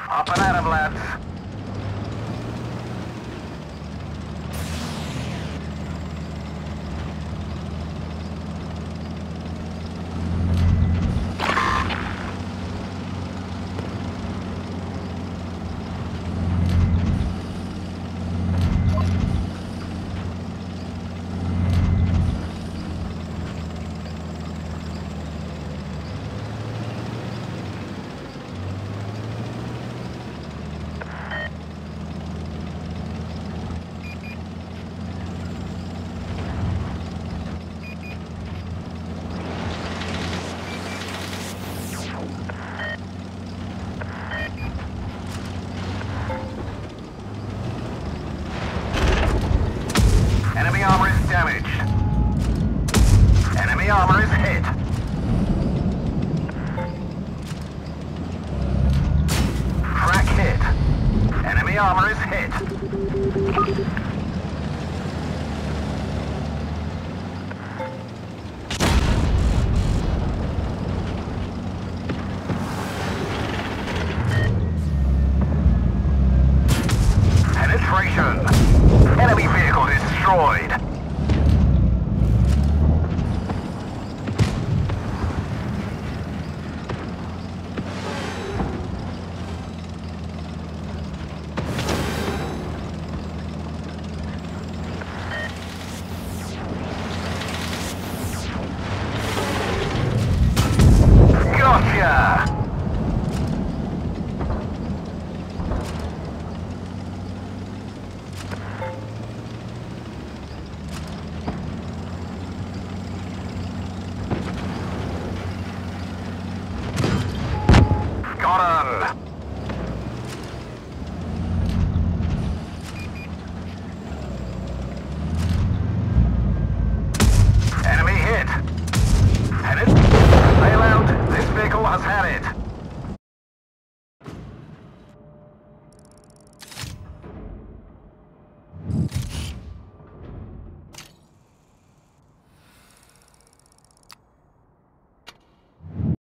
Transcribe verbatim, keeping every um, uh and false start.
Up and at 'em, lads. Enemy armor is damaged. Enemy armor is hit. Frac hit. Enemy armor is hit. Penetration. Enemy vehicle destroyed. Gotcha! Got him!